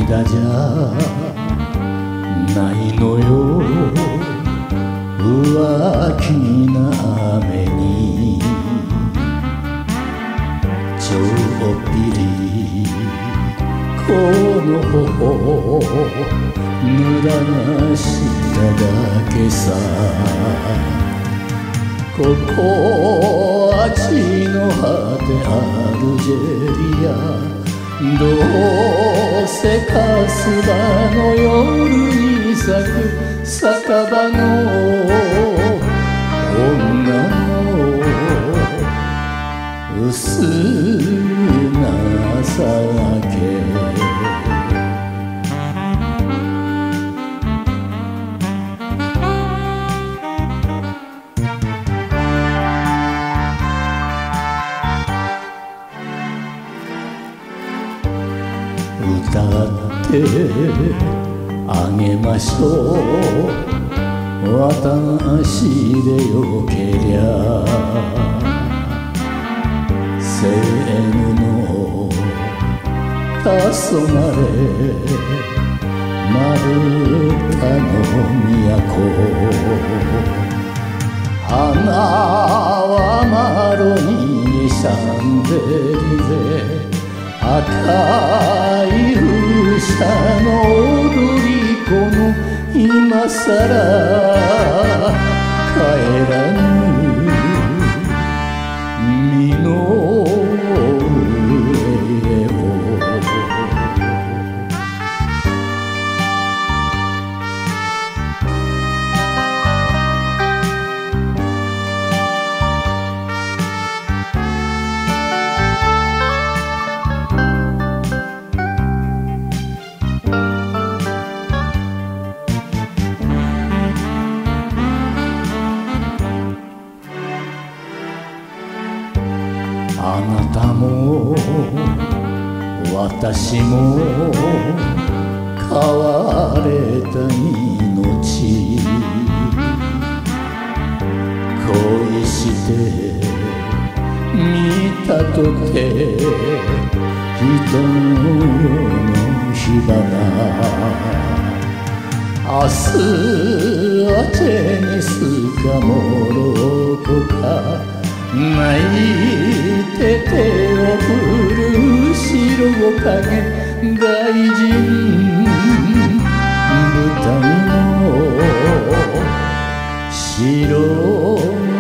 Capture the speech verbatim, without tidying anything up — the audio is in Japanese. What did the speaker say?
涙じゃないのよ、浮気な雨にちょっぴりこの頬濡らしただけさ。ここあちの果てアルジェリア、どうせカスバの夜に咲く酒場の女の薄情け。歌ってあげましょう、私でよけりゃ。セーヌの黄昏マルタの都、花はマロニーシャンゼリゼ、赤い風車の踊り子の今さら帰らぬ身の上を。あなたも私も変われた命、恋して見たとて人の火花。明日はテニスかモロコか、泣いて手を振る白影大臣、舞台の白